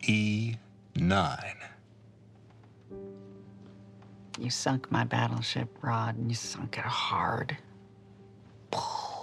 E9. You sunk my battleship, Rod, and you sunk it hard.